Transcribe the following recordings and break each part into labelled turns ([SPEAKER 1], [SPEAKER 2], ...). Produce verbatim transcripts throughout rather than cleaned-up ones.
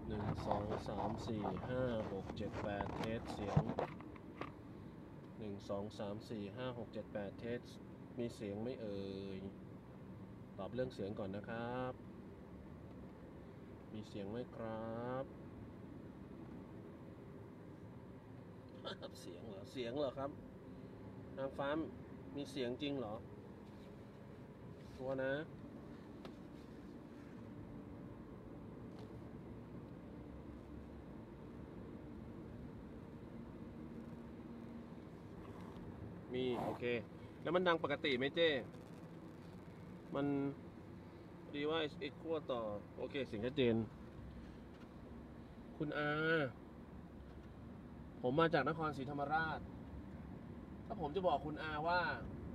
[SPEAKER 1] หนึ่งสองสามสี่ห้าหกเจ็ดแปดเทสเสียงหนึ่งสองสามสี่ห้าหกเจ็ดแปดเทสมีเสียงไม่เอ่ยตอบเรื่องเสียงก่อนนะครับมีเสียงไหมครับเสียงเหรอเสียงเหรอครับนางฟ้ามีเสียงจริงเหรอตัวนะมีโอเคแล้วมันดังปกติไหมเจ้มันดีว่า equal ต่อโอเคเสียงชัดเจนคุณอาผมมาจากนครศรีธรรมราชถ้าผมจะบอกคุณอาว่า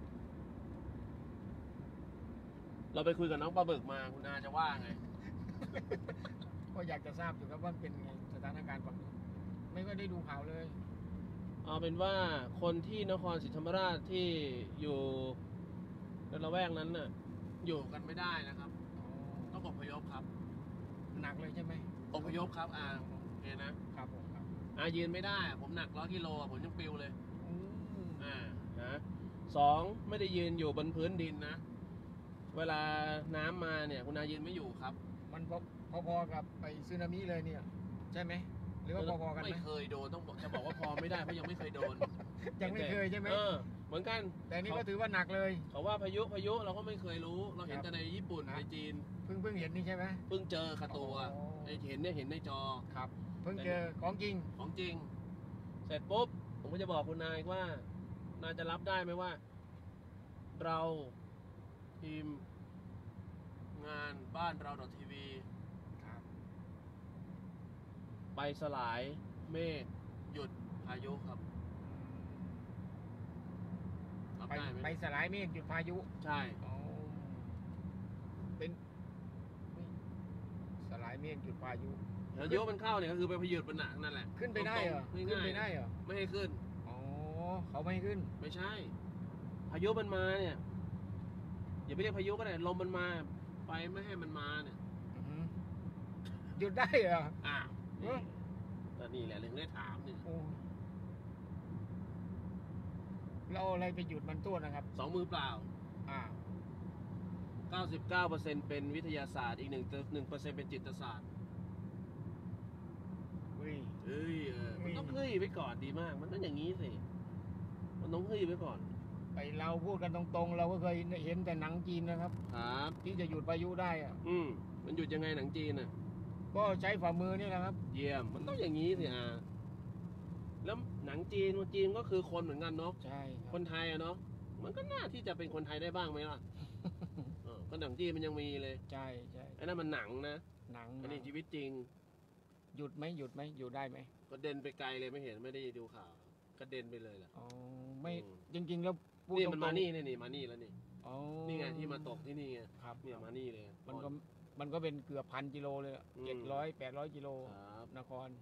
[SPEAKER 1] เราไปคุยกับน้องปลาบึกมาคุณอาจะว่าไง
[SPEAKER 2] ก็อยากจะทราบอยู่ครับว่าเป็นไงสถานการณ์ฝั่งนู้นไม่ก็ได้ดูข่าวเลย
[SPEAKER 1] เอาเป็นว่าคนที่นครศรีธรรมราชที่อยู่ในละแวกนั้นน่ะอยู่กันไม่ได้นะครับต้องอพยพครับ
[SPEAKER 2] หนักเลยใช่ไหม
[SPEAKER 1] อพยพครับอาโอเคนะครับ
[SPEAKER 2] ผมครับ
[SPEAKER 1] อายืนไม่ได้ผมหนักร้อยกิโลผมยังปิวเลย
[SPEAKER 2] อืม
[SPEAKER 1] อ่านะสองไม่ได้ยืนอยู่บนพื้นดินนะเวลาน้ำมาเนี่ยคุณอายืนไม่อยู่ครับ
[SPEAKER 2] มันพอๆกับไปสึนามิเลยเนี่ยใช่ไหมหรือว่าพอๆกันไหม
[SPEAKER 1] ไม่เคยโดนต้องบอกจะบอกว่าพอไม่ได้เพราะยังไม่เคยโดน
[SPEAKER 2] ยังไม่เคยใช่ไหม
[SPEAKER 1] เออเหมือนกัน
[SPEAKER 2] แต่นี่ก็ถือว่าหนักเลย
[SPEAKER 1] เขาว่าพายุพายุเราก็ไม่เคยรู้เราเห็นแต่ในญี่ปุ่นในจีน
[SPEAKER 2] เพิ่งเพิ่งเห็นนี่ใช่ไหม
[SPEAKER 1] เพิ่งเจอคาตัวไอเห็นเนี่ยเห็นในจอ
[SPEAKER 2] ครับเพิ่งเจอของจริง
[SPEAKER 1] ของจริงเสร็จปุ๊บผมก็จะบอกคุณนายว่านายจะรับได้ไหมว่าเราทีมงานบ้านเราดอททีวีไปสลายเมฆหยุดพายุครับ
[SPEAKER 2] รับได้ไหมไปสลายเมฆหยุดพายุ
[SPEAKER 1] ใช่
[SPEAKER 2] เป็นสลายเมฆหยุดพายุ
[SPEAKER 1] พายุมันเข้าเนี่ยก็คือไปพายุมันหนักนั่นแหละ
[SPEAKER 2] ขึ้นไปได้เหรอขึ้นไปได้เหรอ
[SPEAKER 1] ไม่ให้ขึ้น
[SPEAKER 2] อ๋อเขาไม่ให้ขึ้น
[SPEAKER 1] ไม่ใช่พายุมันมาเนี่ยอย่าไปเรียกพายุก็ได้ลมมันมาไปไม่ให้มันมาเนี่ย
[SPEAKER 2] หยุดได้เหรอ
[SPEAKER 1] อ่าก็นี่แหละเรื่องได้ถามเนี่ย
[SPEAKER 2] เราอะไรไปหยุดมันตัวนะครับ
[SPEAKER 1] สองมือเปล่า
[SPEAKER 2] อ่า
[SPEAKER 1] เก้าสิบเก้าเปอร์เซ็นต์เป็นวิทยาศาสตร์อีกหนึ่งหนึ่งเปอร์เซ็นต์เป็นจิตศาสตร์
[SPEAKER 2] เฮ้ย
[SPEAKER 1] เฮ้ยมันต้องเฮ้ยไปก่อนดีมากมันต้องอย่างนี้สิมันต้องเฮ้ยไปก่อน
[SPEAKER 2] ไปเราพูดกันตรงๆเราก็เคยเห็นแต่หนังจีนนะครับ
[SPEAKER 1] ครับ
[SPEAKER 2] ที่จะหยุดพายุได้อ่ะ
[SPEAKER 1] อืมมันหยุดยังไงหนังจีนอ่ะ
[SPEAKER 2] ก็ใช้ฝ่ามือนี่แหละครับ
[SPEAKER 1] เยี่ยมมันต้องอย่างนี้สิอ่ะแล้วหนังจีนคนจีนก็คือคนเหมือนกันเนาะ
[SPEAKER 2] ใช่
[SPEAKER 1] คนไทยอะเนาะมันก็น่าที่จะเป็นคนไทยได้บ้างไหมล่ะก็หนังจีนมันยังมีเลย
[SPEAKER 2] ใช่ใช่
[SPEAKER 1] ไอ้นั่นมันหนังนะ
[SPEAKER 2] หนัง
[SPEAKER 1] อันนี้ชีวิตจริง
[SPEAKER 2] หยุดไหมหยุดไหมอยู่ได้ไหม
[SPEAKER 1] ก็เดินไปไกลเลยไม่เห็นไม่ได้ดูข่าวก็เดินไปเลยแหละ
[SPEAKER 2] อ๋อไม่จริงๆแล้ว
[SPEAKER 1] นี่มันมานี่นี่มานี่แล้วนี่นี่ไงที่มาตกที่นี่ไง
[SPEAKER 2] ครับ
[SPEAKER 1] เนี่ยมานี่เลย
[SPEAKER 2] มันก็มันก็เป็นเกือบพันกิโลเลยเจ็ดร้อยแปดร้อยกิโลนคร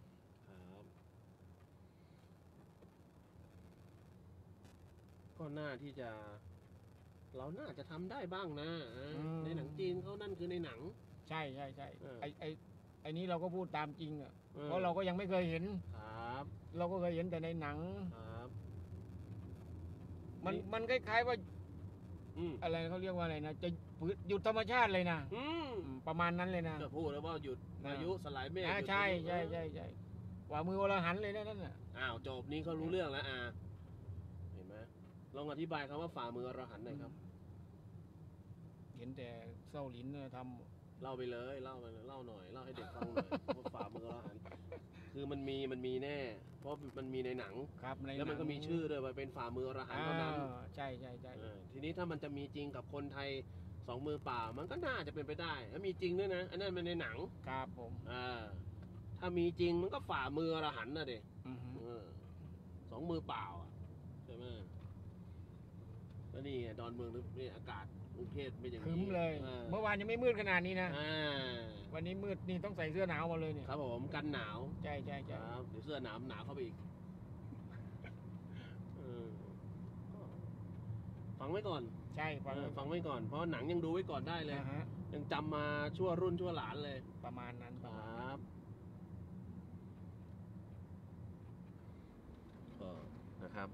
[SPEAKER 1] ก็น่าที่จะเราน่าจะทำได้บ้างนะในหนังจีนเขานั่นคือในหนัง
[SPEAKER 2] ใช่ใช่ใช่ไอไอไอนี้เราก็พูดตามจริงอ่ะเพราะเราก็ยังไม่เคยเห็น
[SPEAKER 1] ครับ
[SPEAKER 2] เราก็เคยเห็นแต่ในหนัง
[SPEAKER 1] ครับ
[SPEAKER 2] มันมันคล้ายๆว่าอะไรเขาเรียกว่าอะไรนะจะหยุดธรรมชาติเลยนะประมาณนั้นเลยนะ
[SPEAKER 1] จะพูดแล้วว่าหยุดพายุสลายเมฆ
[SPEAKER 2] ใช่ใช่ใช่ใช่กว่ามือวรหันเลยนะนั่นน่ะ
[SPEAKER 1] อ้าวจบนี้เขารู้เรื่องแล้วอ่าเห็นไหมลองอธิบายคำว่าฝ่ามืออรหันต์หน่อยครับ
[SPEAKER 2] เห็นแต่เศร้าลิ้นท
[SPEAKER 1] ำเล่าไปเลยเล่าไปเลยเล่าหน่อยเล่าให้เด็กฟังหน่อยว่าฝ่ามืออรหันต์คือมันมีมันมีแน่เพราะมันมีในหนัง
[SPEAKER 2] ครับ
[SPEAKER 1] แล้วมันก็มีชื่อด้วยว่าเป็นฝ่ามืออรหันต์เท่านั้น
[SPEAKER 2] ใช่ใช่ใช่
[SPEAKER 1] ทีนี้ถ้ามันจะมีจริงกับคนไทยสองมือเปล่ามันก็น่าจะเป็นไปได้แล้วมีจริงด้วยนะอันนั้นมันในหนัง
[SPEAKER 2] ครับผม
[SPEAKER 1] อ่าถ้ามีจริงมันก็ฝ่ามืออรหันต์นะเด็กสองมือเปล่าใช่ไหมแล้วนี่ดอนเมืองนี่อากาศกรุงเทพไม่อย่างนี้
[SPEAKER 2] คืมเลยเมื่อวานยังไม่มืดขนาดนี้นะวันนี้มืดนี่ต้องใส่เสื้อหนาวมาเลยเนี่ย
[SPEAKER 1] ครับผมกันหนาว
[SPEAKER 2] ใช่ใช่ใช่
[SPEAKER 1] เดี๋ยวเสื้อหนาวหนาวเข้าไปอีกฟังไว้ก่อน
[SPEAKER 2] ใช่ฟัง
[SPEAKER 1] ฟังไว้ก่อนเพราะหนังยังดูไว้ก่อนได้เลยยังจำมาชั่วรุ่นชั่วหลานเลย
[SPEAKER 2] ประมาณนั้น
[SPEAKER 1] ครับนะครับ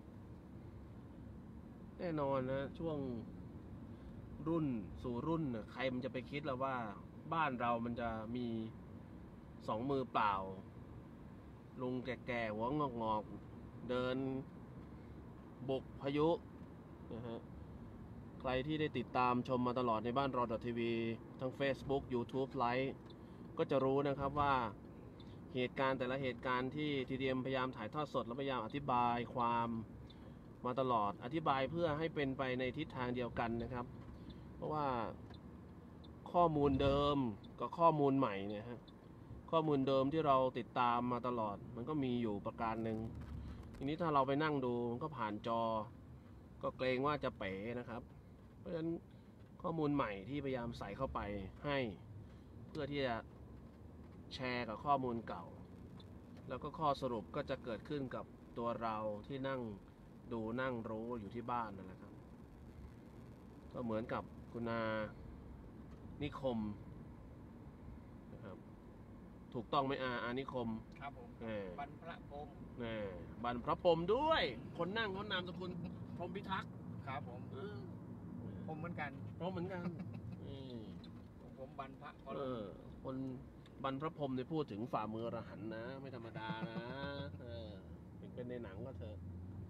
[SPEAKER 1] แน่นอนนะช่วงรุ่นสู่รุ่นใครมันจะไปคิดแล้วว่าบ้านเรามันจะมีสองมือเปล่าลุงแก่ๆหัวงอกๆเดินบุกพายุนะฮะใครที่ได้ติดตามชมมาตลอดในบ้านรอ .ที วีทั้ง Facebook YouTube ไลฟ์ก็จะรู้นะครับว่าเหตุการณ์แต่ละเหตุการณ์ที่ทีเดียมพยายามถ่ายทอดสดและพยายามอธิบายความมาตลอดอธิบายเพื่อให้เป็นไปในทิศทางเดียวกันนะครับเพราะว่าข้อมูลเดิมกับข้อมูลใหม่เนี่ยฮะข้อมูลเดิมที่เราติดตามมาตลอดมันก็มีอยู่ประการหนึ่งทีนี้ถ้าเราไปนั่งดูก็ผ่านจอก็เกรงว่าจะเป๋นะครับเพราะฉะนั้นข้อมูลใหม่ที่พยายามใส่เข้าไปให้เพื่อที่จะแชร์กับข้อมูลเก่าแล้วก็ข้อสรุปก็จะเกิดขึ้นกับตัวเราที่นั่งดูนั่งรู้อยู่ที่บ้านนั่นแหละครับก็เหมือนกับคุณนานิคมนะครับถูกต้องไหมอาอานิคม
[SPEAKER 2] ครับผมบรรพระพรหม
[SPEAKER 1] แน่บรรพระพรหมด้วยคนนั่งเขานามสกุลพรหมพิทักษ์
[SPEAKER 2] ครับผมผมเหมือนกัน
[SPEAKER 1] พรหมเหมือนกัน
[SPEAKER 2] ผมบรรพระ
[SPEAKER 1] เออคนบรรพระพรหมเนี่ยพูดถึงฝ่ามืออรหันต์นะไม่ธรรมดานะเออเป็นในหนังก็เถอะ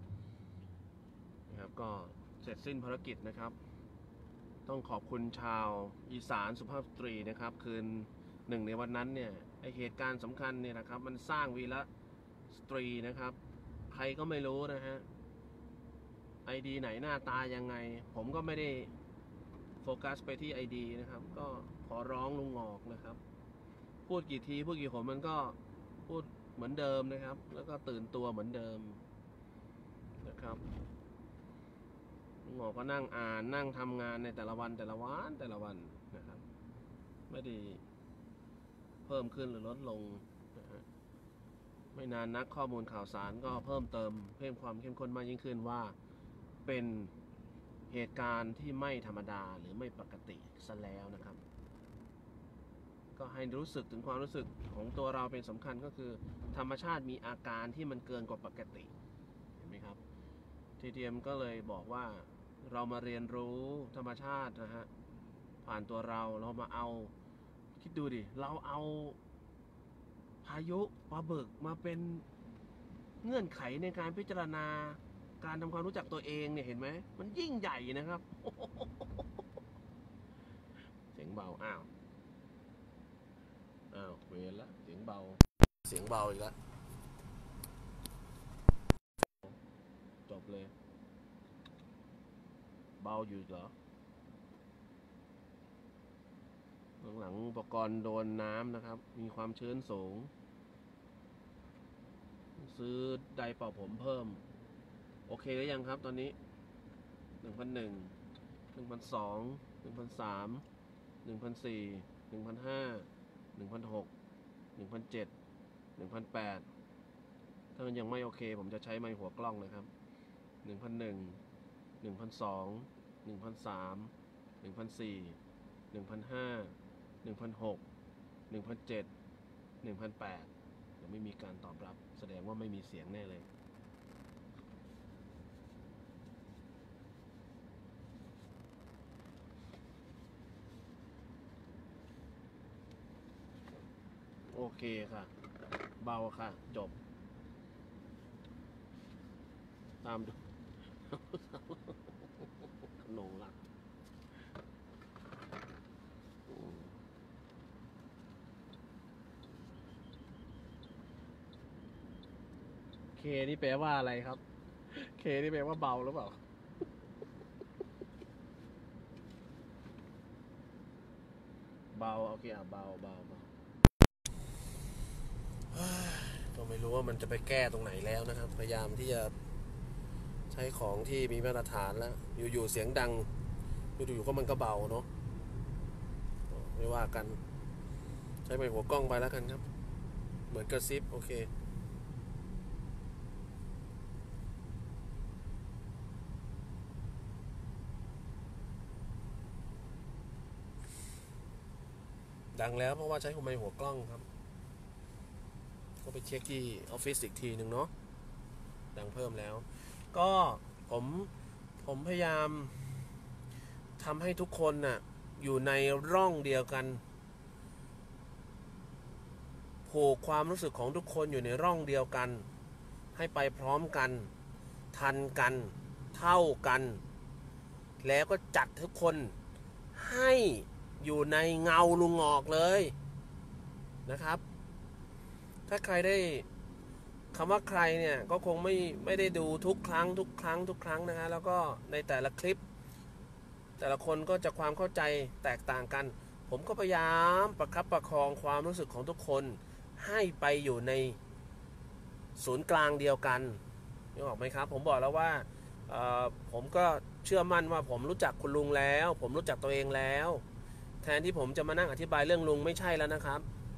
[SPEAKER 1] นะครับก็เสร็จสิ้นภารกิจนะครับต้องขอบคุณชาวอีสานสุภาพสตรีนะครับคืนหนึ่งในวันนั้นเนี่ยไอเหตุการณ์สำคัญเนี่ยนะครับมันสร้างวีรสตรีนะครับใครก็ไม่รู้นะฮะไอดีไหนหน้าตายังไงผมก็ไม่ได้โฟกัสไปที่ไอดีนะครับก็ขอร้องลุงงอกนะครับพูดกี่ทีพูดกี่หนมันก็พูดเหมือนเดิมนะครับแล้วก็ตื่นตัวเหมือนเดิมนะครับลุงงอกก็นั่งอ่านนั่งทำงานในแต่ละวันแต่ละวันแต่ละวันนะครับไม่ได้เพิ่มขึ้นหรือลดลงนะฮะไม่นานนักข้อมูลข่าวสารก็เพิ่มเติมเพิ่มความเข้มข้นมากยิ่งขึ้นว่าเป็นเหตุการณ์ที่ไม่ธรรมดาหรือไม่ปกติซะแล้วนะครับก็ให้รู้สึกถึงความรู้สึกของตัวเราเป็นสำคัญก็คือธรรมชาติมีอาการที่มันเกินกว่าปกติเห็นไหมครับทีเดียมก็เลยบอกว่าเรามาเรียนรู้ธรรมชาตินะฮะผ่านตัวเราเรามาเอาคิดดูดิเราเอาพายุปลาบึกมาเป็นเงื่อนไขในการพิจารณาการทำความรู้จักตัวเองเนี่ยเห็นไหมมันยิ่งใหญ่นะครับเสียงเบาอ้าวอ้าวเวรละเสียงเบาเสียงเบาอีกแล้วจบเลยเบาอยู่เหรอหลังๆอุปกรณ์โดนน้ำนะครับมีความชื้นสูงซื้อไดร์เป่าผมเพิ่มโอเคหรือยังครับตอนนี้หนึ่งพันหนึ่งหนึ่งพันสองหนึ่งพันสามหนึ่งพันสี่หนึ่งพันห้าหนึ่งพันหกหนึ่งพันเจ็ดหนึ่งพันแปดถ้ามันยังไม่โอเคผมจะใช้ไมค์หัวกล้องนะครับหนึ่งพันหนึ่งหนึ่งพันสองหนึ่งพันสามหนึ่งพันสี่หนึ่งพันห้าหนึ่งพันหกหนึ่งพันเจ็ดหนึ่งพันแปดยังไม่มีการตอบรับแสดงว่าไม่มีเสียงแน่เลยโอเคค่ะเบาค่ะจบตามดูขนมหลักเคนี่แปลว่าอะไรครับเคนี่แปลว่าเบาหรือเปล่าเบาโอเคอ่ะเบาเบาเบาก็ไม่รู้ว่ามันจะไปแก้ตรงไหนแล้วนะครับพยายามที่จะใช้ของที่มีมาตรฐานแล้วอยู่ๆเสียงดังอยู่ๆก็มันก็เบาเนาะไม่ว่ากันใช้ไมค์หัวกล้องไปแล้วกันครับเหมือนกระซิบโอเคดังแล้วเพราะว่าใช้ไมค์หัวกล้องครับก็ไปเช็คที่ออฟฟิศอีกทีหนึ่งเนาะดังเพิ่มแล้วก็ผมผมพยายามทำให้ทุกคนน่ะอยู่ในร่องเดียวกันผูกความรู้สึกของทุกคนอยู่ในร่องเดียวกันให้ไปพร้อมกันทันกันเท่ากันแล้วก็จัดทุกคนให้อยู่ในเงาลุงงอกเลยนะครับถ้าใครได้คำว่าใครเนี่ยก็คงไม่ไม่ได้ดูทุกครั้งทุกครั้งทุกครั้งนะฮะแล้วก็ในแต่ละคลิปแต่ละคนก็จะความเข้าใจแตกต่างกันผมก็พยายามประคับประคองความรู้สึกของทุกคนให้ไปอยู่ในศูนย์กลางเดียวกันนึกออกไหมครับผมบอกแล้วว่าผมก็เชื่อมั่นว่าผมรู้จักคุณลุงแล้วผมรู้จักตัวเองแล้วแทนที่ผมจะมานั่งอธิบายเรื่องลุงไม่ใช่แล้วนะครับ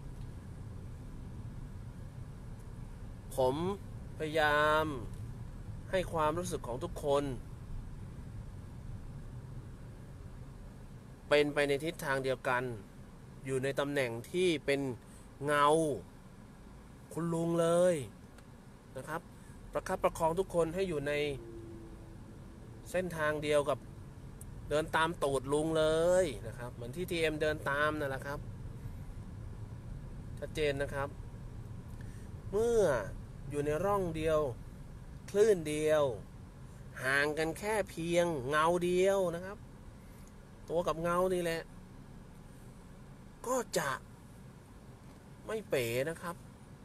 [SPEAKER 1] ผมพยายามให้ความรู้สึกของทุกคนเป็นไปในทิศทางเดียวกันอยู่ในตำแหน่งที่เป็นเงาคุณลุงเลยนะครับประคับประคองทุกคนให้อยู่ในเส้นทางเดียวกับเดินตามตูดลุงเลยนะครับเหมือนที่ ที เอ็ม เดินตามนั่นแหละครับชัดเจนนะครับเมื่ออยู่ในร่องเดียวคลื่นเดียวห่างกันแค่เพียงเงาเดียวนะครับตัวกับเงานี่แหละก็จะไม่เป๋นะครับ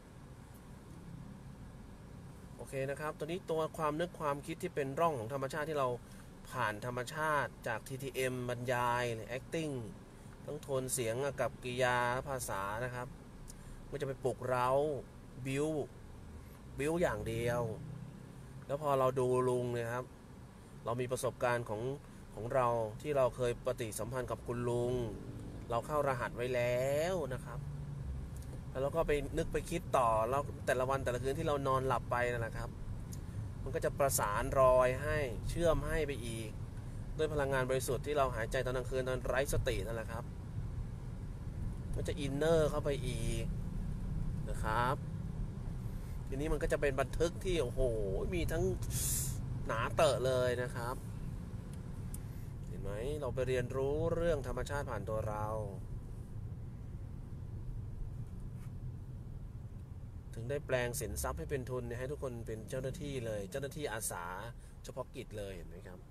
[SPEAKER 1] โอเคนะครับตัวนี้ตัวความนึกความคิดที่เป็นร่องของธรรมชาติที่เราผ่านธรรมชาติจาก ที ที เอ็ม บรรยายหรือ acting ทั้งโทนเสียงกับกริยาภาษานะครับไม่จะไปปลุกเร้าบิ้วบิ้วอย่างเดียวแล้วพอเราดูลุงเนี่ยครับเรามีประสบการณ์ของของเราที่เราเคยปฏิสัมพันธ์กับคุณลุงเราเข้ารหัสไว้แล้วนะครับแล้วเราก็ไปนึกไปคิดต่อแล้วแต่ละวันแต่ละคืนที่เรานอนหลับไปนั่นแหละครับมันก็จะประสานรอยให้เชื่อมให้ไปอีกด้วยพลังงานบริสุทธิ์ที่เราหายใจตอนกลางคืนตอนไร้สตินั่นแหละครับมันจะอินเนอร์เข้าไปอีกนะครับทีนี้มันก็จะเป็นบันทึกที่โอ้โหมีทั้งหนาเตอะเลยนะครับเห็นไหมเราไปเรียนรู้เรื่องธรรมชาติผ่านตัวเราถึงได้แปลงสินทรัพย์ให้เป็นทุนให้ทุกคนเป็นเจ้าหน้าที่เลยเจ้าหน้าที่อาสาเฉพาะกิจเลยเห็นไหมครับ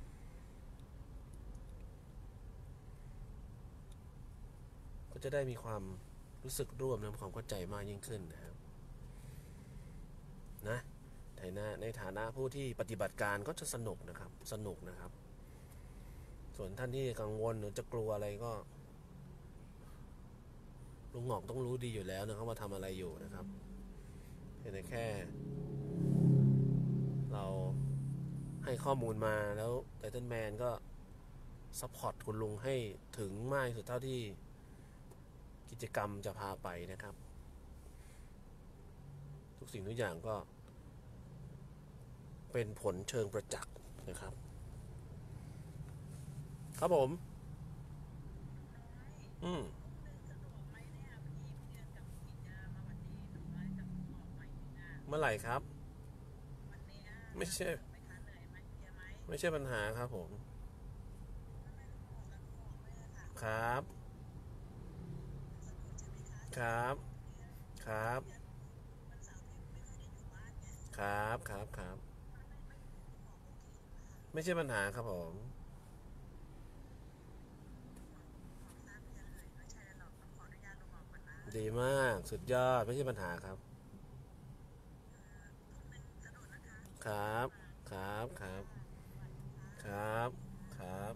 [SPEAKER 1] ก็จะได้มีความรู้สึกร่วมและความเข้าใจมากยิ่งขึ้นนะครับนะในฐานะในฐานะผู้ที่ปฏิบัติการก็จะสนุกนะครับสนุกนะครับส่วนท่านที่กังวลหรือจะกลัวอะไรก็ลุงหงอกต้องรู้ดีอยู่แล้วนะครับว่าทำอะไรอยู่นะครับเพียงแต่แค่เราให้ข้อมูลมาแล้วไททัลแมนก็ซัพพอร์ตคุณลุงให้ถึงมากที่สุดเท่าที่กิจกรรมจะพาไปนะครับทุกสิ่งทุกอย่างก็เป็นผลเชิงประจักษ์นะครับครับผมอืมเมื่อไหร่ครับไม่ใช่ไม่ใช่ปัญหาครับผมครับครับครับครับครับครับไม่ใช่ปัญหาครับผมดีมากสุดยอดไม่ใช่ปัญหาครับครับครับครับครับครับ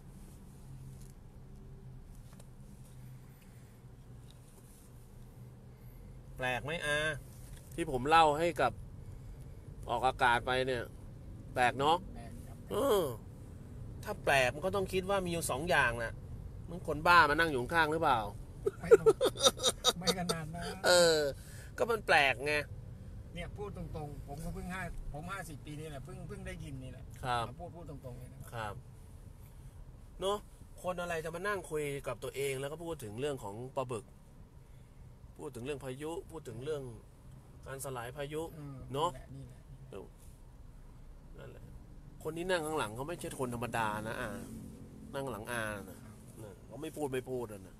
[SPEAKER 1] แปลกไหมอาที่ผมเล่าให้กับออกอากาศไปเนี่ยแปลกเนาะเออถ้าแปลกมันก็ต้องคิดว่ามีอยู่สองอย่างน่ะมันคนบ้ามานั่งอยู่ข้างหรือเปล่า
[SPEAKER 2] ไม่ขนาดนั้น
[SPEAKER 1] เออก็มันแปลกไง
[SPEAKER 2] เนี่ยพูดตรงๆผมก็เพิ่งห้าผมห้าสิบปีนี่แหละเพิ่งเพิ่งได้ยินนี่แหละ
[SPEAKER 1] ครับ
[SPEAKER 2] พูดพูดตรงๆเลย
[SPEAKER 1] นะครับเนาะคนอะไรจะมานั่งคุยกับตัวเองแล้วก็พูดถึงเรื่องของปลาบึกพูดถึงเรื่องพายุพูดถึงเรื่องการสลายพายุเนาะนั่นแหละคนที่นั่งข้างหลังเขาไม่ใช่คนธรรมดานะอ่านั่งหลังอานะเขาไม่พูดไม่พูดนะ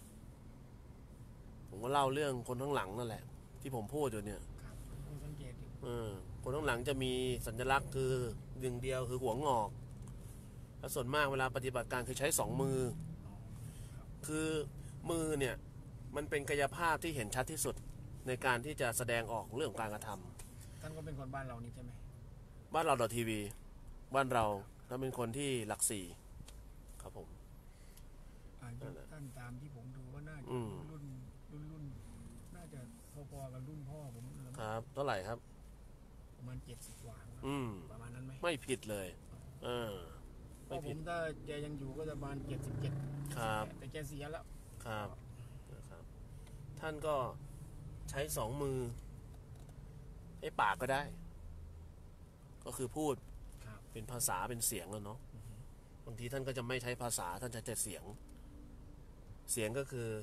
[SPEAKER 1] ผมก็เล่าเรื่องคนข้างหลังนั่นแหละ ที่ผมพูดอยู่เนี่ย
[SPEAKER 2] สังเกต
[SPEAKER 1] เออคนข้างหลังจะมีสัญลักษณ์คือหนึ่งเดียวคือหัวงอกและส่วนมากเวลาปฏิบัติการคือใช้สองมือคือมือเนี่ยมันเป็นกายภาพที่เห็นชัดที่สุดในการที่จะแสดงออกเรื่องการกระทำ
[SPEAKER 2] ท่านก็เป็นคนบ้านเรานี่ใช่ไหม
[SPEAKER 1] บ้านเราดอททีวีบ้านเราท่านเป็นคนที่หลักสี่ครับผม
[SPEAKER 2] อายุท่านตามที่ผมดูว่าน่าจะรุ่นรุ่นรุ่นน่าจะพอๆกับรุ่นพ่อผม
[SPEAKER 1] ครับเท่าไหร่ครับ
[SPEAKER 2] ประมาณเจ็ดสิบกว่าประมาณนั้นไหม
[SPEAKER 1] ไม่ผิดเลยเออ
[SPEAKER 2] ไม่ผิดผมถ้าแกยังอยู่ก็จะประมาณเจ็ดสิบเจ็ด
[SPEAKER 1] ครับ
[SPEAKER 2] แต่แกเสียแล้ว
[SPEAKER 1] ครับนะครับท่านก็ใช้สองมือให้ปากก็ได้ก็คือพูดเป็นภาษาเป็นเสียงแล้วเนาะบางทีท่านก็จะไม่ใช้ภาษาท่านจะแต่เสียงเสียงก็คือ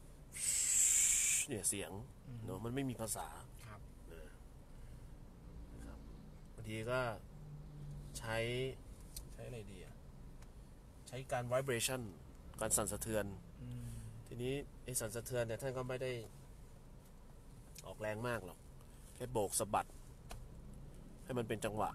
[SPEAKER 1] เนี่ยเสียงเนาะมันไม่มีภาษานะครับบางทีก็ใช้ใช้อะไรดีอะใช้การ vibration การสั่นสะเทือนทีนี้ไอ้สั่นสะเทือนเนี่ยท่านก็ไม่ได้ออกแรงมากหรอกแค่โบกสะบัดให้มันเป็นจังหวะ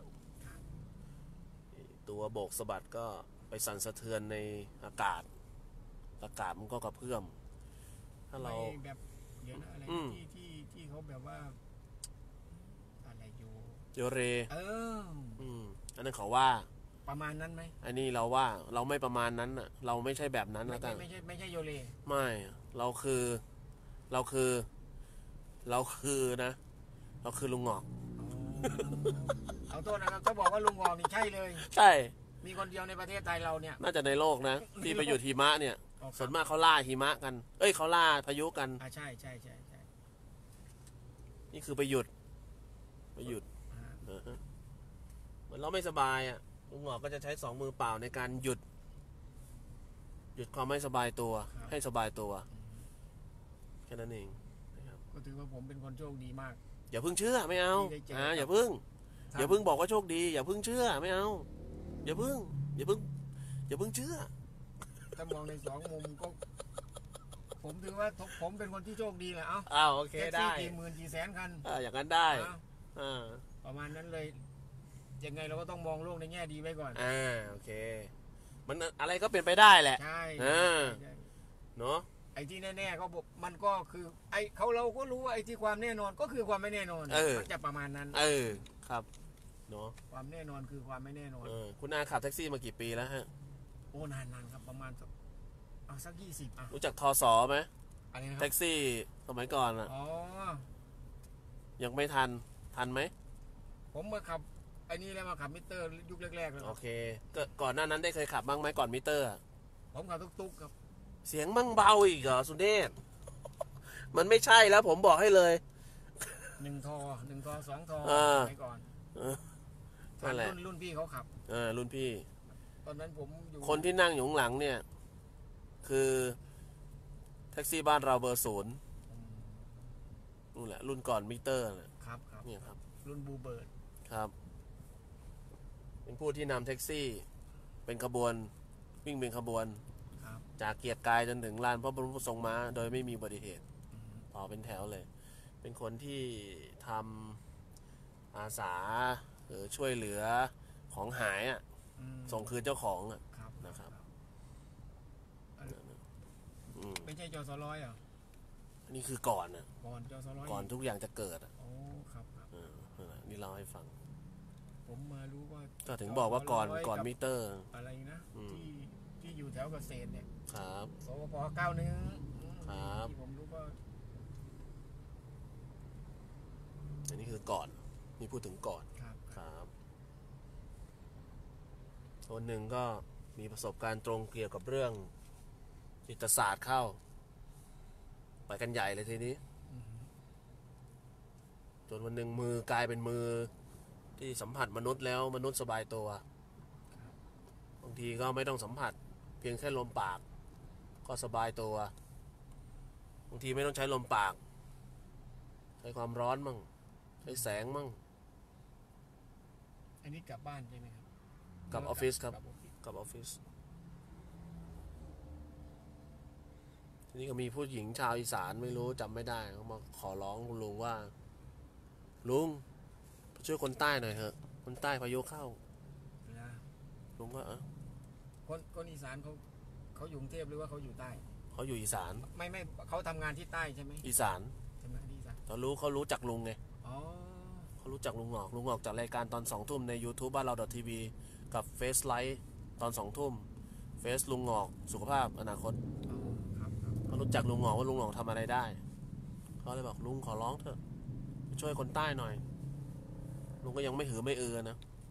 [SPEAKER 1] ตัวโบกสะบัดก็ไปสั่นสะเทือนในอากาศอากาศมันก็กระเพื่อมถ้าเรา
[SPEAKER 2] แบบเดี๋ยวนะอะไรที่ที่ที่เขาแบบว่าอะไรอยู่
[SPEAKER 1] โยเร
[SPEAKER 2] เออ
[SPEAKER 1] อืมอันนั้นเขาว่า
[SPEAKER 2] ประมาณนั้นไหม
[SPEAKER 1] อันนี้เราว่าเราไม่ประมาณนั้นอ่ะเราไม่ใช่แบบนั้นแล้วกัน
[SPEAKER 2] ไม่ใช่ไม่ใช่โยเร
[SPEAKER 1] ไม่เราคือเราคือเราคือนะเราคือลุงงอก
[SPEAKER 2] เอาโทษนะครับเขาบอกว่าลุงงอกนี่ใช่เลย
[SPEAKER 1] ใช่
[SPEAKER 2] มีคนเดียวในประเทศไทยเราเนี่ย
[SPEAKER 1] น่าจะในโลกนะที่ไปอยู่หิมะเนี่ยส่วนมากเขาล่าหิมะกันเอ้ยเขาล่าพายุกัน
[SPEAKER 2] อ่าใช่ใช่ใช่ใช่
[SPEAKER 1] นี่คือไปหยุดไปหยุดเหมือนเราไม่สบายอ่ะลุงหงอกก็จะใช้สองมือเปล่าในการหยุดหยุดความไม่สบายตัวให้สบายตัวแค่นั้นเองนะครับ
[SPEAKER 2] ก็ถือว่าผมเป็นคนโชคดีมาก
[SPEAKER 1] อย่าเพิ่งเชื่อไม่เอาอ่าอย่าเพิ่งอย่าเพิ่งบอกว่าโชคดีอย่าเพิ่งเชื่อไม่เอาอย่าเพิ่งอย่าเพิ่งอย่าเพิ่งเชื่อ
[SPEAKER 2] ถ้ามองในสองมุมก็ผมถือว่าผมเป็นคนที่โชคดีแหละเอ้า
[SPEAKER 1] อ้าวโอเคได้
[SPEAKER 2] กี่หมื่นกี่แสนคัน
[SPEAKER 1] อ่าอย่างนั้นได้
[SPEAKER 2] อ่าประมาณนั้นเลยยังไงเราก็ต้องมองโลกในแง่ดีไว้ก่อน
[SPEAKER 1] อ่าโอเคมันอะไรก็เป็นไปได้แหละ
[SPEAKER 2] ใช่
[SPEAKER 1] อ่าเนาะ
[SPEAKER 2] ไอ้ที่แน่ๆเขาบอกมันก็คือไอ้เขาเราก็รู้ว่าไอ้ที่ความแน่นอนก็คือความไม่แน่นอนมันจะประมาณนั้น
[SPEAKER 1] เออครับเนาะ
[SPEAKER 2] ความแน่นอนคือความไม่แน่นอน
[SPEAKER 1] เออคุณอาขับแท็กซี่มากี่ปีแล้วฮะ
[SPEAKER 2] โอ้นานๆครับประมาณสักเอาสักยี่สิบอ่ะ
[SPEAKER 1] รู้จักทสไหมแท็กซี่สมัยก่อนอ่ะ
[SPEAKER 2] อ๋อ
[SPEAKER 1] ยังไม่ทันทันไหม
[SPEAKER 2] ผมมาขับไอ้นี่แล้วมาขับมิเตอร์ยุคแรกๆเลย
[SPEAKER 1] โอเคก็ก่อนหน้านั้นได้เคยขับบ้างไหมก่อนมิเตอร์
[SPEAKER 2] ผมขับตุ๊กๆครับ
[SPEAKER 1] เสียงมั่งเบาอีกเหรอสุเดชมันไม่ใช่แล้วผมบอกให้เลย
[SPEAKER 2] หนึ่งทอหนึ่งทอสองทอสมัยก่อน
[SPEAKER 1] นั่นแหละ
[SPEAKER 2] รุ่นรุ่นพี่เขาขับ
[SPEAKER 1] เออรุ่นพี่
[SPEAKER 2] ตอนนั้นผมอยู่
[SPEAKER 1] คนที่นั่งอยู่ข้างหลังเนี่ยคือแท็กซี่บ้านเราเบอร์ศูนย์นู่นแหละรุ่นก่อนมิเตอร์
[SPEAKER 2] ครับครับ
[SPEAKER 1] เนี่ยครับ
[SPEAKER 2] รุ่นบูเบิร์ด
[SPEAKER 1] ครับเป็นผู้ที่นำแท็กซี่เป็นขบวนวิ่งเป็นขบวนจากเกียรติกายจนถึงลานพระบรมทรงม้าโดยไม่มีอุบัติเหตุต่อเป็นแถวเลยเป็นคนที่ทำอาสาหรือช่วยเหลือของหายอ่ะส่งคืนเจ้าของอ่ะนะครับ
[SPEAKER 2] ไม่ใช่จอสร้อยอ่ะ
[SPEAKER 1] อันนี้คือก่อนอ่ะ
[SPEAKER 2] ก่อนจอสร้อย
[SPEAKER 1] ก่อนทุกอย่างจะเกิดอ่ะ
[SPEAKER 2] โอ้ครับครับ
[SPEAKER 1] นี่เล่าให้ฟัง
[SPEAKER 2] ผมมารู้ว่า
[SPEAKER 1] ก็ถึงบอกว่าก่อนก่อนมิเตอร์
[SPEAKER 2] อะไรนะที่ที่อยู่แถวเกษตรเนี่ย
[SPEAKER 1] ครับ
[SPEAKER 2] สวปเก้าหนึ่ง
[SPEAKER 1] ครับ
[SPEAKER 2] ที่ผมรู้ว่า
[SPEAKER 1] อันนี้คือก่อนนี่พูดถึงก่อน
[SPEAKER 2] ครับ
[SPEAKER 1] ครับคนหนึ่งก็มีประสบการณ์ตรงเกี่ยวกับเรื่องจิตศาสตร์เข้าไปกันใหญ่เลยทีนี้จนวันหนึ่งมือกลายเป็นมือที่สัมผัสมนุษย์แล้วมนุษย์สบายตัวบางทีก็ไม่ต้องสัมผัสเพียงแค่ลมปากก็สบายตัวบางทีไม่ต้องใช้ลมปากใช้ความร้อนมั่งใช้แสงมั่ง
[SPEAKER 2] อันนี้กลับบ้านใช่ไหมครับ
[SPEAKER 1] กลับออฟฟิศครับ
[SPEAKER 2] กลับออฟฟิศ
[SPEAKER 1] กลับออฟฟิศทีนี้ก็มีผู้หญิงชาวอีสานไม่รู้จำไม่ได้เขามาขอร้องคุณลุงว่า ลุงช่วยคนใต้หน่อยเถอะคนใต้พายุเข้า
[SPEAKER 2] นะ
[SPEAKER 1] ลุงก็เออ
[SPEAKER 2] คนคนอีสานเขาเขาอยู่กรุงเทพหรือว่าเขาอยู่ใต้
[SPEAKER 1] เขาอยู่อีสาน
[SPEAKER 2] ไม่ไม่เขาทำงานที่ใต้ใช่ไหม
[SPEAKER 1] อีสาน
[SPEAKER 2] ทำงานที่อีสาน
[SPEAKER 1] เขารู้เขารู้จักลุงไง
[SPEAKER 2] อ๋อ
[SPEAKER 1] เขารู้จักลุงหงอกลุงหงอกจากรายการตอนสองทุ่มใน YouTube บ้านเราทีวีกับเฟซไลท์ตอนสองทุ่มเฟซลุงหงอกสุขภาพอนาคต
[SPEAKER 2] อ๋อครับครับ
[SPEAKER 1] เขารู้จักลุงหงอกว่าลุงหงอกทำอะไรได้เขาเลยบอกลุงขอร้องเถอะช่วยคนใต้หน่อยลุงก็ยังไม่หือไม่เอือนะ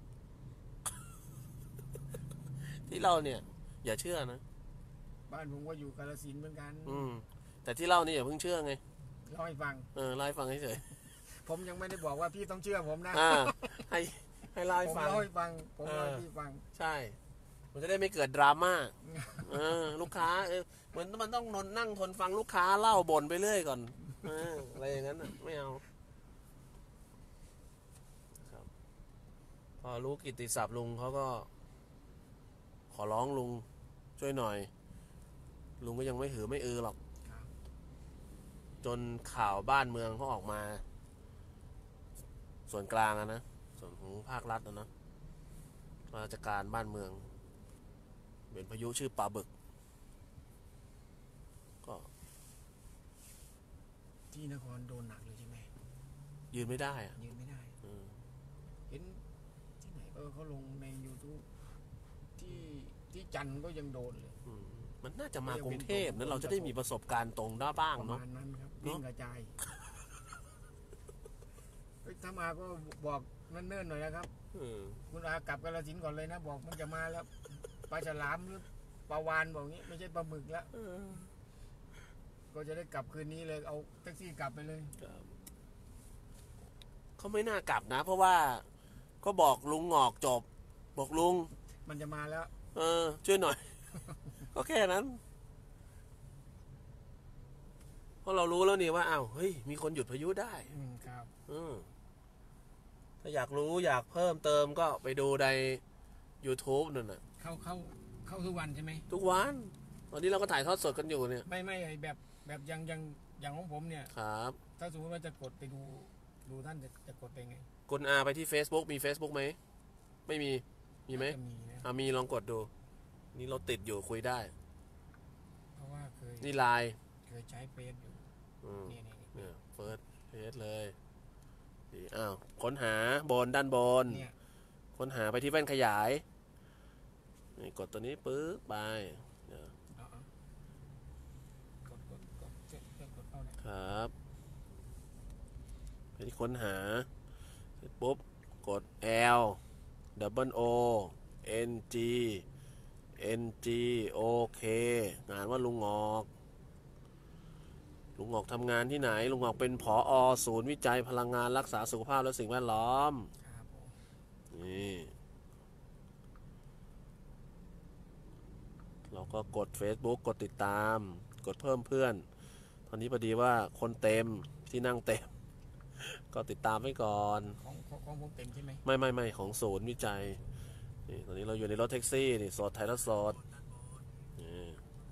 [SPEAKER 1] ที่เราเนี่ย อย่าเชื่อนะ
[SPEAKER 2] บ้านผมก็อยู่กาฬสินธุ์เหมือนกัน
[SPEAKER 1] อืมแต่ที่เล่านี่อย่าเพิ่งเชื่อไง
[SPEAKER 2] เล่าให้ฟัง
[SPEAKER 1] เออเล่าให้ฟังเฉย
[SPEAKER 2] ผมยังไม่ได้บอกว่าพี่ต้องเชื่อผมนะ
[SPEAKER 1] ๆอ่าให้ให้เล่าให้
[SPEAKER 2] ผม
[SPEAKER 1] ฟัง
[SPEAKER 2] เล่าให้ฟังผมเล่าให้
[SPEAKER 1] เออ
[SPEAKER 2] พี่ฟัง
[SPEAKER 1] ใช่ มันจะได้ไม่เกิดดราม่าเออลูกค้าเออเหมือนมันต้องนอนนั่งทนฟังลูกค้าเล่าบ่นไปเรื่อยก่อนเอออะไรอย่างนั้นน่ะไม่เอาครับพอรู้กิตติศัพท์ลุงเขาก็ ขอร้องลุงช่วยหน่อย ลุงก็ยังไม่หือไม่อือหรอก
[SPEAKER 2] ครับ
[SPEAKER 1] จนข่าวบ้านเมืองเขาออกมา ส่วนกลางอะนะส่วนของภาครัฐอะนะราชการบ้านเมืองเป็นพายุชื่อปลาบึก ก็
[SPEAKER 2] ที่นครโดนหนักเลยใช่ไหม
[SPEAKER 1] ยืนไม่ได้อะ
[SPEAKER 2] ยืนไม่ได้
[SPEAKER 1] อืม
[SPEAKER 2] เห็นที่ไหนเออเขาลงใน YouTube ที่ที่จันทร์ก็ยังโดนเลย
[SPEAKER 1] อืมมันน่าจะมากรุงเทพนะเราจะได้มีประสบการณ์ตรงด้าบ้าง
[SPEAKER 2] ประ
[SPEAKER 1] เนาะ
[SPEAKER 2] มาณนั้นครับ
[SPEAKER 1] เนอะ
[SPEAKER 2] วิ่งกระจายเฮ้ยถ้ามาก็บอกเนิ่นๆหน่อยนะครับ
[SPEAKER 1] อืม
[SPEAKER 2] คุณอากลับกาฬสินธุ์ก่อนเลยนะ บอกมันจะมาแล้วปลาฉลามหรือปลาวานบอกงี้ไม่ใช่ปลาหมึกแล้ว
[SPEAKER 1] เออ
[SPEAKER 2] ก็จะได้กลับคืนนี้เลยเอาแท็กซี่กลับไปเลย
[SPEAKER 1] ครับเขาไม่น่ากลับนะ เพราะว่าก็บอกลุงหงอกจบ บอกลุง
[SPEAKER 2] มันจะมาแล้ว
[SPEAKER 1] เออ ช่วยหน่อย ก็แค่นั้น เพราะเรารู้แล้วนี่ว่าอ้าวเฮ้ยมีคนหยุดพายุได้
[SPEAKER 2] อืมครับ
[SPEAKER 1] อืมถ้าอยากรู้อยากเพิ่มเติมก็ไปดูใน YouTube นั่นน่ะ
[SPEAKER 2] เข้าเข้าเข้าทุกวันใช่ไหม
[SPEAKER 1] ทุกวันตอนนี้เราก็ถ่ายทอดสดกันอยู่เนี่ย
[SPEAKER 2] ไม่ไม่ไอแบบแบบอยังอยังอย่างของผมเนี่ย
[SPEAKER 1] ครับ
[SPEAKER 2] ถ้าสมมติว่าจะกดไปดูดูท่านจะจะกดไปไง
[SPEAKER 1] กดอาไปที่ Facebook มี Facebook ไหม ไม่มี มีไหม
[SPEAKER 2] จะมีนะ
[SPEAKER 1] อ่ามีลองกดดู นี่เราติดอยู่คุยได้
[SPEAKER 2] เพราะว่าเคย
[SPEAKER 1] นี่ไลน์
[SPEAKER 2] เคยใช้เฟซอยู่
[SPEAKER 1] อืม
[SPEAKER 2] นี่นี่นี่
[SPEAKER 1] เนี่ยเฟิร์สเพจเลยดีอ้าวค้นหาบนด้านบน
[SPEAKER 2] เนี่ย
[SPEAKER 1] ค้นหาไปที่แว่นขยายนี่กดตัวนี้ปึ๊บไปเดี๋ยว
[SPEAKER 2] เอาเอากดกดกดช่วยช่วยกดเข้าหน่อย
[SPEAKER 1] ครับไปที่ค้นหาเสร็จปุ๊บกด L double O N G N G O K งานว่าลุงงอกลุงงอกทำงานที่ไหนลุงงอกเป็นผอศูนย์วิจัยพลังงานรักษาสุขภาพและสิ่งแวดล้อม
[SPEAKER 2] ครับผม
[SPEAKER 1] นี่เราก็กด Facebook กดติดตาม กดเพิ่มเพื่อน ตอนนี้พอดีว่าคนเต็มที่นั่งเต็ม ก็ติดตามไว้ก่อน
[SPEAKER 2] ของของของผมเต็มใช่ไหม
[SPEAKER 1] ไม่ไม่ไม่ของศูนย์วิจัยนี่ตอนนี้เราอยู่ในรถแท็กซี่นี่สดไทยรัฐสดนี่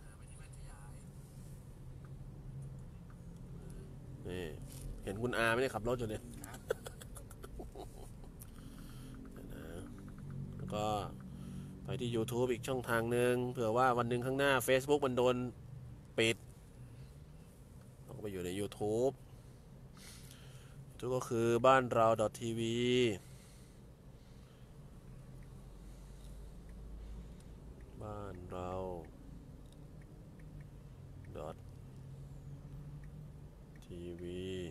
[SPEAKER 1] นี่เห็นคุณอาไหมเนี่ยขับรถอยู่เนี่ย
[SPEAKER 2] ครับ
[SPEAKER 1] นะแล้วก็ไปที่ YouTube อีกช่องทางหนึ่งเผื่อว่าวันหนึ่งข้างหน้า Facebook มันโดนปิดเราก็ไปอยู่ใน YouTube ทุกก็คือบ้านเรา .tv บ้านเรา .tv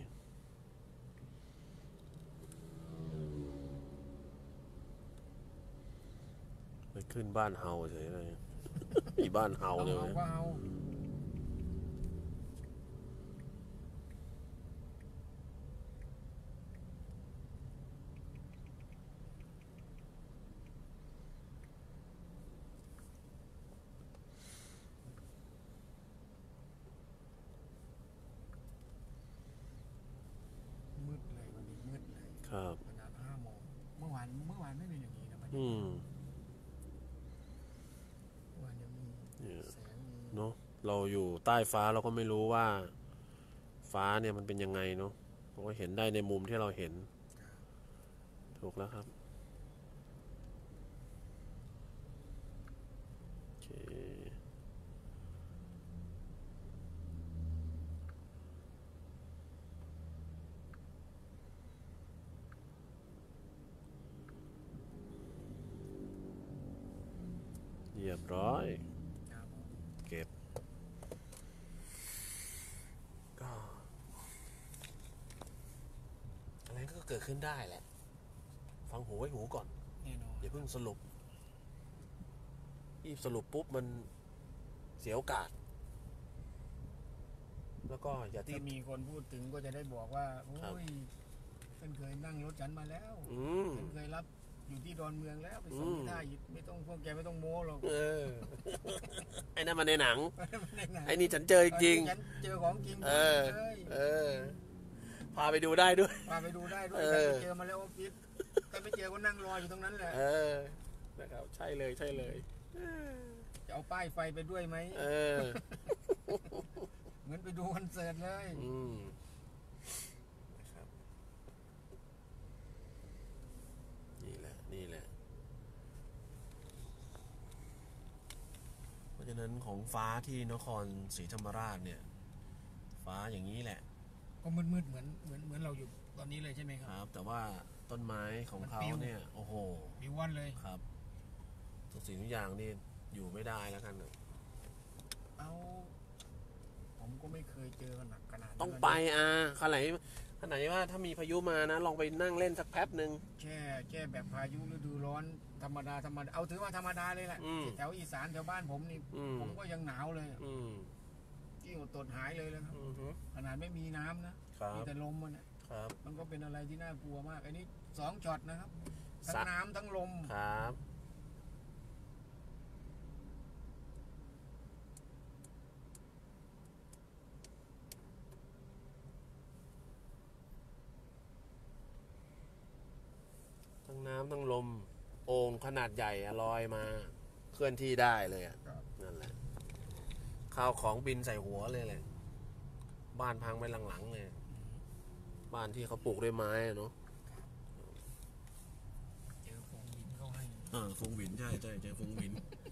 [SPEAKER 1] ไปขึ้นบ้านเฮาเฉยเลย มีบ้านเฮา
[SPEAKER 2] เอา
[SPEAKER 1] เลย
[SPEAKER 2] เอา
[SPEAKER 1] นะ
[SPEAKER 2] ก็เอามืดเลยวันนี้มืดเลย
[SPEAKER 1] ครับ
[SPEAKER 2] ขนาดห้าโมงเมื่อวานเมื่อวานไม่เป็นอย่าง
[SPEAKER 1] อยู่ใต้ฟ้าเราก็ไม่รู้ว่าฟ้าเนี่ยมันเป็นยังไงเนาะเราก็เห็นได้ในมุมที่เราเห็นถูกแล้วครับโอเคเรียบร้อยเก็บก็อะไรก็เกิดขึ้นได้แหละฟังหูไว้หูก่อน
[SPEAKER 2] แน่นอน
[SPEAKER 1] อย่าเพิ่งสรุปรีบสรุปปุ๊บมันเสียโอกาสแล้วก็อย่าที่
[SPEAKER 2] ถ้ามีคนพูดถึงก็จะได้บอกว่าโอ้
[SPEAKER 1] ครับ
[SPEAKER 2] ยเป็นเคยนั่งรถฉันมาแล้ว
[SPEAKER 1] อืม
[SPEAKER 2] เป็นเคยรับอยู่ที่ดอนเมืองแล้วไปส่ง
[SPEAKER 1] อืม
[SPEAKER 2] ที่ท่าอิฐไม่ต้องพวกแกไม่ต้องโม้หรอก
[SPEAKER 1] เออ ไอ้นั่นมันในหนัง
[SPEAKER 2] ไม่ได้
[SPEAKER 1] ไอ้นี่ฉันเจอจริง
[SPEAKER 2] ฉันเจอของจริง
[SPEAKER 1] เออ
[SPEAKER 2] เลย
[SPEAKER 1] เออ พาไปดูได้ด้วย
[SPEAKER 2] พาไปดูได้ด้วย
[SPEAKER 1] เอ
[SPEAKER 2] ใคร
[SPEAKER 1] อ
[SPEAKER 2] ไปเจอมาแล้วออฟฟิศใครไปเจอก็นั่งรออยู่ตรงนั้นแหละ
[SPEAKER 1] เออนะครับใช่เลยใช่เลย
[SPEAKER 2] จะเอาป้ายไฟไปด้วยไหม
[SPEAKER 1] เออ
[SPEAKER 2] เหมือนไปดูคอนเสิร์ตเลย
[SPEAKER 1] อืมนะครับนี่แหละนี่แหละเพราะฉะนั้นของฟ้าที่นครศรีธรรมราชเนี่ย ฟ้าอย่างนี้แหละ
[SPEAKER 2] ก็มืดๆเหมือนเหมือนเหมือนเราอยู่ตอนนี้เลยใช่ไหมค
[SPEAKER 1] ครับ รับ แต่ว่าต้นไม้ของเขาเนี่ย โอ้โห
[SPEAKER 2] มีวันเลย
[SPEAKER 1] ครับทุกสิ่งทุกอย่างนี่อยู่ไม่ได้แล้วกัน
[SPEAKER 2] เอาผมก็ไม่เคยเจอหนักขนาดนั้น
[SPEAKER 1] ต้องไปอ่ะขนาดนี้ขนาดนี้ว่าถ้ามีพายุมานะ ลองไปนั่งเล่นสักแป๊บหนึ่ง
[SPEAKER 2] แช่แช่แบบพายุฤดูร้อนธรรมดาธรรมดาเอาถือว่าธรรมดาเลยแหละ
[SPEAKER 1] อืม
[SPEAKER 2] แถวอีสานแถวบ้านผมนี่
[SPEAKER 1] อืม
[SPEAKER 2] ผมก็ยังหนาวเลย
[SPEAKER 1] อืม
[SPEAKER 2] ที่อดตดหายเลยแล้วครับ
[SPEAKER 1] อือฮึ
[SPEAKER 2] ขนาดไม่มีน้ำนะครับ มีแต่ลมมันน่ะ
[SPEAKER 1] ครับ
[SPEAKER 2] มันก็เป็นอะไรที่น่ากลัวมากอันนี้สองช็อตนะครับทั้
[SPEAKER 1] สั
[SPEAKER 2] ง
[SPEAKER 1] ตว์
[SPEAKER 2] น้ำทั้งลม
[SPEAKER 1] ครับทั้งน้ำทั้งลม โอ่งขนาดใหญ่อะลอยมา เคลื่อนที่ได้เลยอะ
[SPEAKER 2] ครับ
[SPEAKER 1] นั่นแหละ ข้าวของบินใส่หัวเลยแหละ บ้านพังไปหลังๆเลย บ้านที่เขาปลูกด้วยไม้อะเนาะ
[SPEAKER 2] เจอฟงดินเข้าให้
[SPEAKER 1] เออฟงหวินใช่ใช่เจอฟงหวิน